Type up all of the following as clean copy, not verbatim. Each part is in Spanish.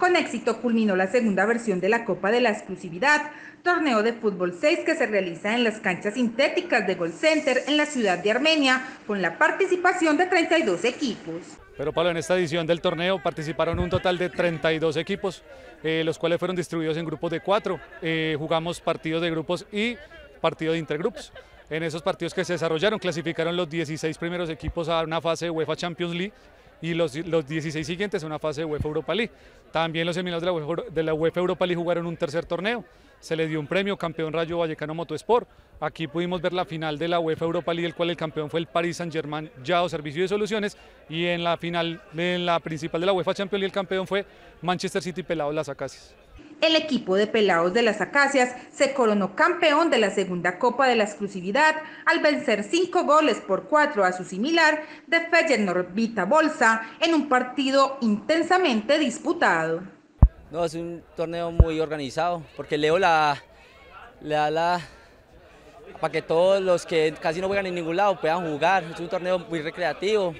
Con éxito culminó la segunda versión de la Copa de la Exclusividad, torneo de fútbol 6 que se realiza en las canchas sintéticas de Gol Center en la ciudad de Armenia, con la participación de 32 equipos. Pero Pablo, en esta edición del torneo participaron un total de 32 equipos, los cuales fueron distribuidos en grupos de 4. Jugamos partidos de grupos y partido de intergrupos. En esos partidos que se desarrollaron clasificaron los 16 primeros equipos a una fase de UEFA Champions League y los 16 siguientes a una fase de UEFA Europa League. También los eliminados de la UEFA Europa League jugaron un tercer torneo. Se le dio un premio, campeón Rayo Vallecano Motosport. Aquí pudimos ver la final de la UEFA Europa League, el cual el campeón fue el Paris Saint-Germain Yao Servicio de Soluciones, y en la final, en la principal de la UEFA Champions League, el campeón fue Manchester City Pelados Las Acacias. El equipo de Pelados de las Acacias se coronó campeón de la segunda Copa de la Exclusividad al vencer 5-4 a su similar de Feyenoord Vita Bolsa en un partido intensamente disputado. No, es un torneo muy organizado porque Leo le da para que todos los que casi no juegan en ningún lado puedan jugar. Es un torneo muy recreativo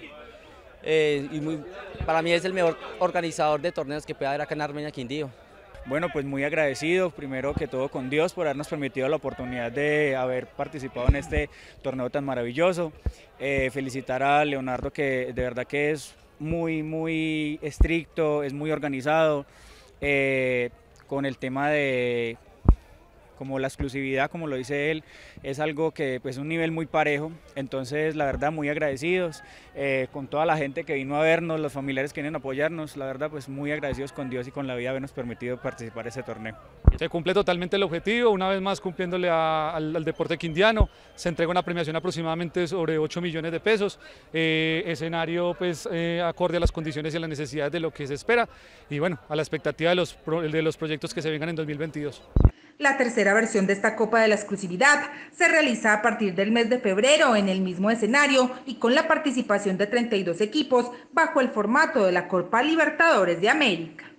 para mí es el mejor organizador de torneos que puede haber acá en Armenia, Quindío. Bueno, pues muy agradecido, primero que todo con Dios por habernos permitido la oportunidad de haber participado en este torneo tan maravilloso. Felicitar a Leonardo, que de verdad que es muy estricto, es muy organizado, con el tema de como la exclusividad, como lo dice él, es algo que pues, es un nivel muy parejo. Entonces la verdad muy agradecidos con toda la gente que vino a vernos, los familiares que vienen a apoyarnos, la verdad pues muy agradecidos con Dios y con la vida habernos permitido participar en ese torneo. Se cumple totalmente el objetivo, una vez más cumpliéndole al deporte quindiano. Se entrega una premiación aproximadamente sobre 8 millones de pesos, escenario pues acorde a las condiciones y a las necesidades de lo que se espera, y bueno, a la expectativa de los proyectos que se vengan en 2022. La tercera versión de esta Copa de la Exclusividad se realiza a partir del mes de febrero en el mismo escenario y con la participación de 32 equipos bajo el formato de la Copa Libertadores de América.